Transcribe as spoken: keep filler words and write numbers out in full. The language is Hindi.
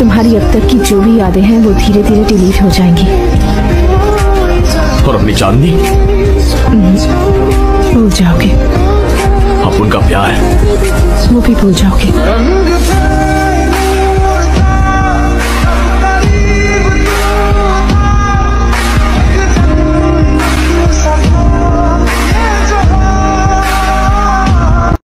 तुम्हारी अब तक की जो भी यादें हैं वो धीरे धीरे डिलीट हो जाएंगी। और अपनी चांदनी भूल जाओगे। अब उनका प्यार वो भी भूल जाओगे।